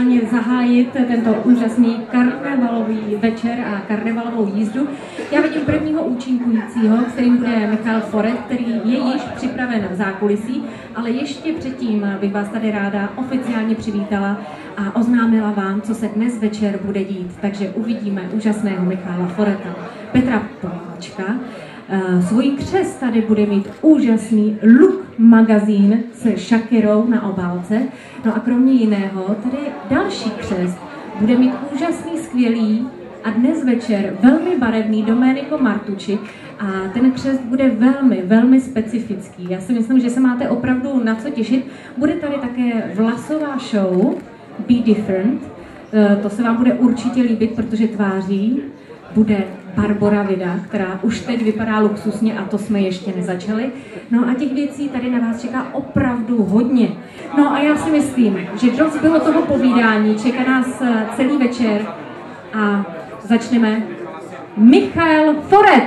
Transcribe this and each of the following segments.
oficiálně zahájit tento úžasný karnevalový večer a karnevalovou jízdu. Já vidím prvního účinkujícího, kterým bude Michal Foret, který je již připraven v zákulisí, ale ještě předtím bych vás tady ráda oficiálně přivítala a oznámila vám, co se dnes večer bude dít. Takže uvidíme úžasného Michala Foreta. Petra Poláčka. Svůj křest tady bude mít úžasný Look magazín se Shakirou na obálce. No a kromě jiného tady další křest bude mít úžasný, skvělý a dnes večer velmi barevný Domenico Martucci a ten křest bude velmi, velmi specifický. Já si myslím, že se máte opravdu na co těšit. Bude tady také vlasová show Be Different. To se vám bude určitě líbit, protože tváří bude Barbora Vida, která už teď vypadá luxusně a to jsme ještě nezačali. No a těch věcí tady na vás čeká opravdu hodně. No a já si myslím, že dost bylo toho povídání, čeká nás celý večer a začneme. Michal Foret!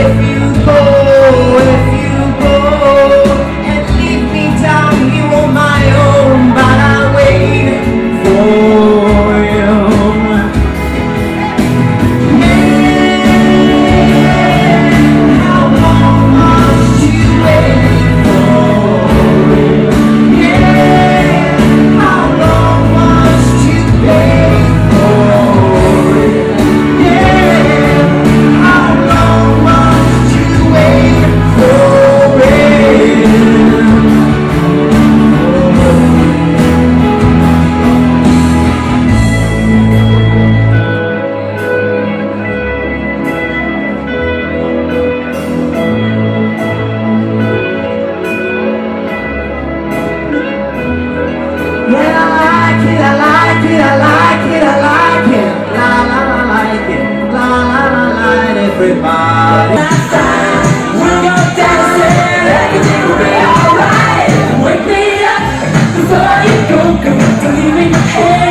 Everybody, we'll go dancing, everything will be alright. Wake me up before you go, believe in